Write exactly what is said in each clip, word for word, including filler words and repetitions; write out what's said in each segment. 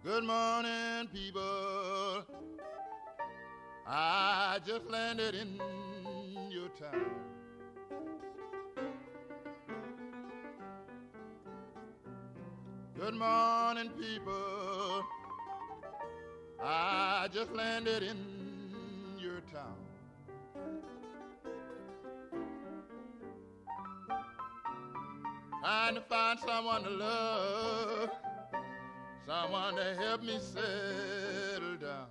Good morning, people. I just landed in your town. Good morning, people. I just landed in your town. Trying to find someone to love, someone to help me settle down.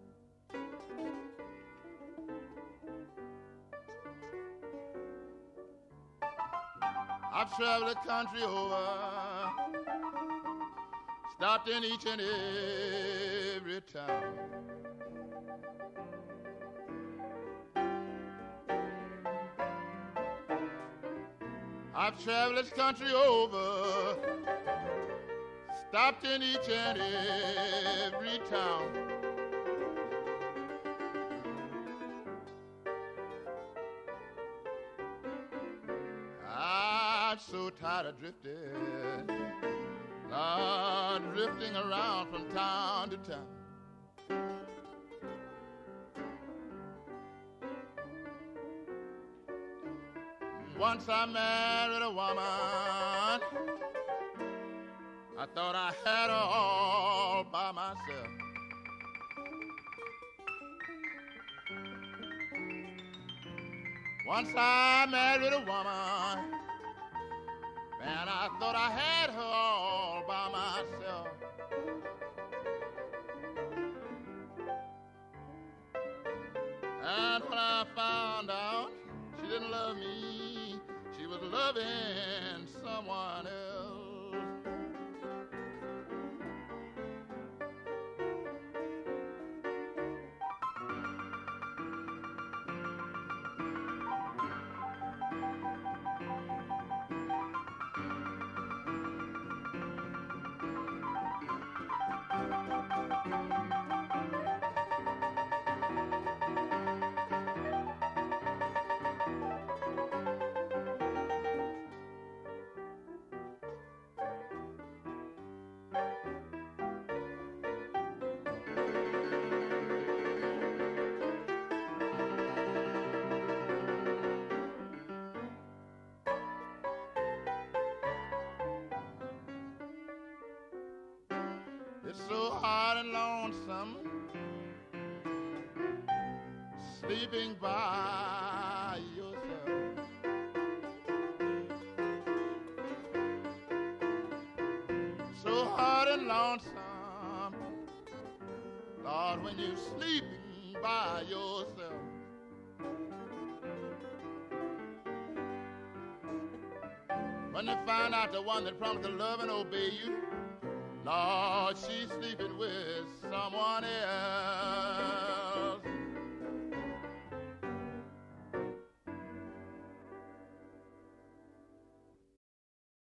I've traveled the country over, stopped in each and every town. I've traveled this country over, stopped in each and every town. I'm so tired of drifting, Lord, drifting around from town to town. Once I married a woman, I thought I had her all by myself. Once I married a woman, man, I thought I had her all by myself. And when I found out she didn't love me, she was loving someone else. It's so hard and lonesome sleeping by yourself. So hard and lonesome, Lord, when you're sleeping by yourself. When you find out the one that promised to love and obey you, Lord, she's sleeping with someone else.